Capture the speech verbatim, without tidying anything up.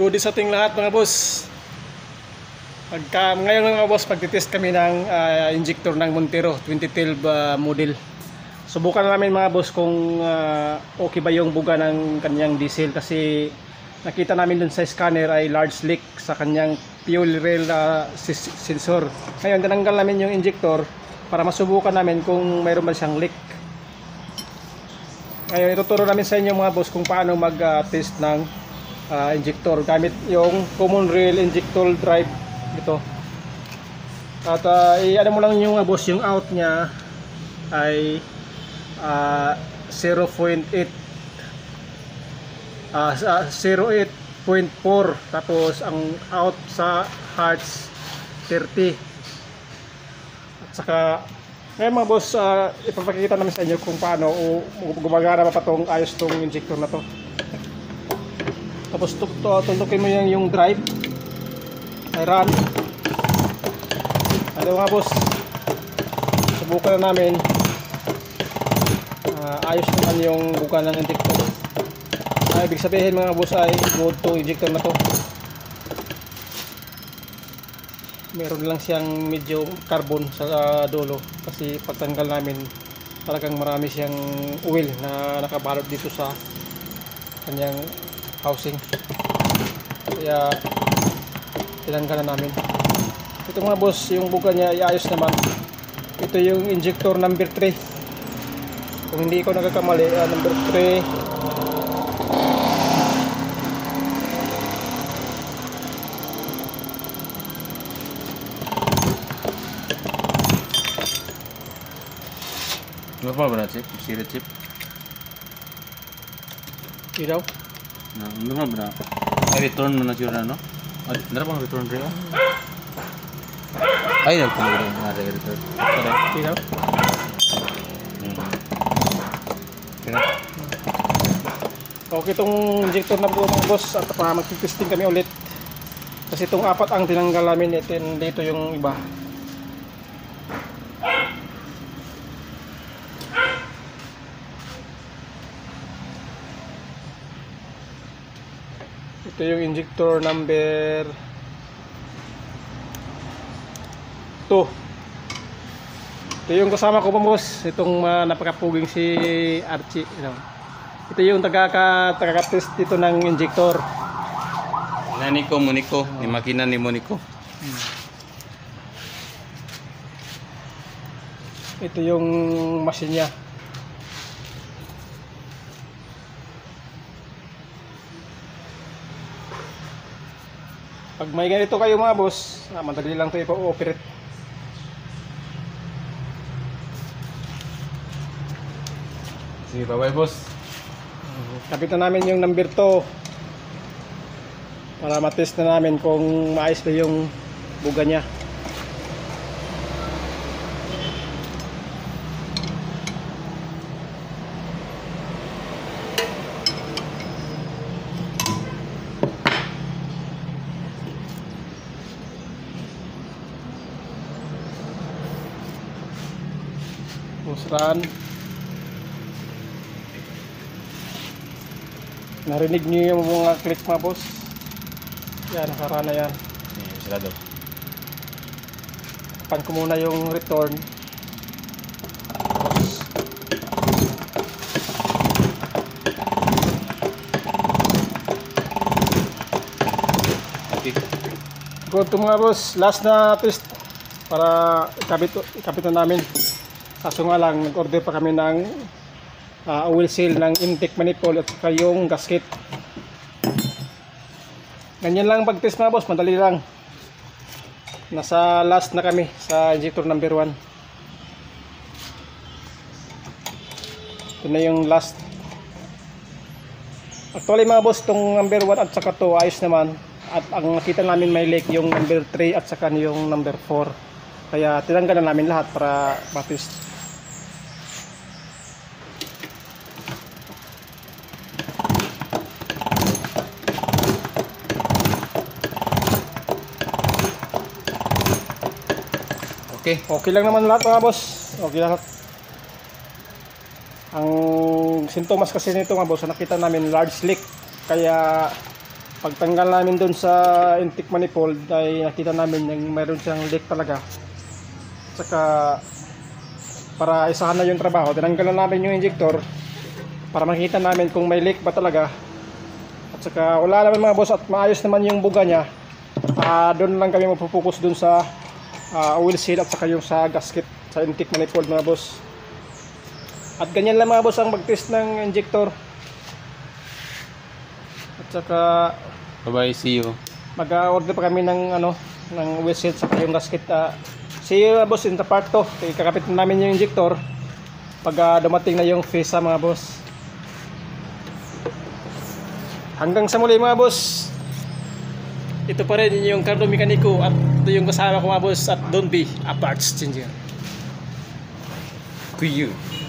Good sa ating lahat mga boss. Pagka, ngayon mga boss, pagtitest kami ng uh, injector ng Montero twenty twelve uh, model. Subukan namin mga boss kung uh, okay ba yung buga ng kanyang diesel, kasi nakita namin dun sa scanner ay large leak sa kanyang fuel rail uh, sensor. Ngayon tinanggal namin yung injector para masubukan namin kung mayroon ba siyang leak. Ngayon ituturo namin sa inyo mga boss kung paano mag-test uh, ng uh, injector gamit yung common rail injector drive ito. At uh, i-ano mo lang yung uh, boss, yung out niya ay uh, zero point eight uh, zero eight point four, tapos ang out sa hertz thirty. At saka ngayon mga boss, uh, ipapakita namin sa inyo kung paano o gumagana pa itong ayos itong injector na to. Tapos tuntukin mo yung, yung drive ay run. Ano mga boss, subukan na namin. uh, ayos naman yung buka ng injector. Ay, ibig sabihin mga boss ay good to injector na to. Meron lang siyang medyo carbon sa uh, dulo, kasi pagtanggal namin talagang marami siyang oil na nakabalot dito sa kanyang housing, kaya tinanggal na namin. Ito mga boss, yung buga niya iayos naman. Ito yung injector number three, kung hindi ko nagkakamali, uh, number three. Berapa berat chip? Sirit chip? Ilaw? Nah, berapa berat? Return mana curang no? Ada berapa return dia? Ayo nak tunggu deh, ada return. Ada. Ilaw? Kira? Okay, itong injector na po mga boss, at pa magtitesting kami ulit. Kasi itong apat ang tinanggal namin, ito dito yung iba. Ito yung injector number two. Ito yung kasama ko pa boss, itong uh, napakapuging si Archie. You know. Ito yung taga-test dito ng injector. Nah, Nico, Moniko, ni makina ni Moniko. Hmm. Ito yung machine niya. Pag may ganito kayo mga boss, ah, madali lang ito ipa-operate. Sige, bye-bye boss. Kapit na namin yung number two para matest na namin kung maayos ba yung buga niya. Run. Narinig niyo yung mga click mga boss? Yan, nakarana yan. Nih, sarado. Tapan ko muna yung return. Okay. Good to mga boss, last na test para ikabit, ikabit na namin. Kaso nga lang, nag-order pa kami ng uh, oil seal ng intake manifold at saka yung gasket. Ganyan lang pag-test mga boss, madali lang. Nasa last na kami sa injector number one. Ito na yung last. Actually mga boss, itong number one at saka two ayos naman. At ang nakita namin may leak yung number three at saka yung number four. Kaya tinanggal na namin lahat para matest. Okay. Okay lang naman lahat mga boss. Okay lahat. Ang sintomas kasi nito mga boss, nakita namin large leak. Kaya Pagtanggal namin doon sa intake manifold ay nakita namin yung mayroon siyang leak talaga. Saka para isahan na yung trabaho, tinanggalan namin yung injector para makita namin kung may leak ba talaga. At saka wala naman mga boss at maayos naman yung buga niya. Uh, doon lang kami magpo-focus doon sa uh, oil seal at saka yung sa gasket sa intake manifold mga boss. At ganyan lang mga boss ang mag-test ng injector. At saka Bye-bye, see you. mag-order pa kami ng ano ng oil seal saka yung gasket. Uh, see you mga boss in the part two. Kakapit na namin yung injector pag uh, dumating na yung FISA mga boss. Hanggang sa muli mga boss. Ito pa rin yung Carlo Mekaniko at ito yung kasama ko mga boss at Don't Be a Parts Changer. Kuyu.